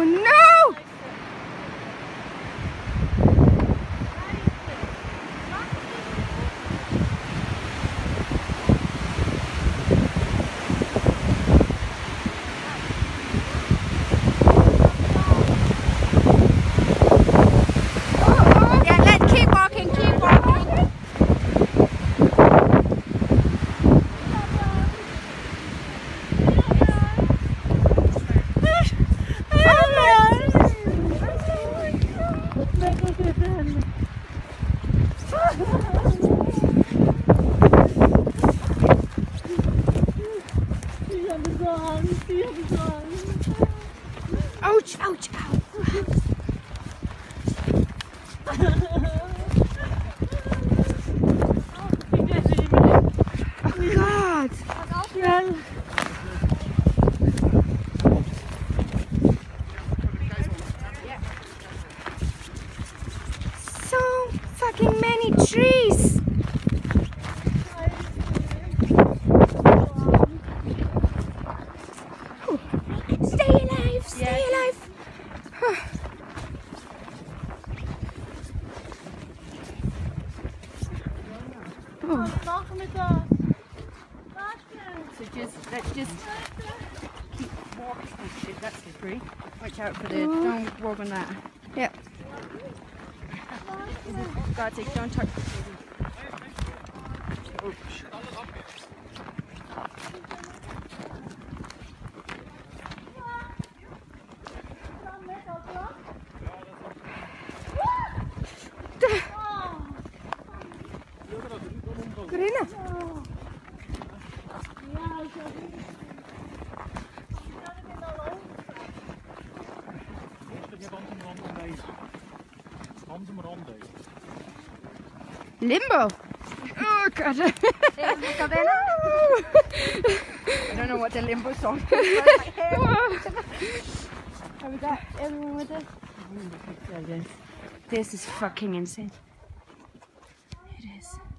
Oh no! Yeah, let's keep walking, keep walking. Ouch, ouch, ouch. Oh God. So fucking many trees. Stay alive, stay alive. So let's just keep walking. Oh shit, that's slippery. Watch out for the, don't walk on that. Yep. God's sake, don't touch the tree. Oh shit. Corinna. Limbo. Oh God. I don't know what the Limbo song is. Have we got everyone with us? This is fucking insane. It is.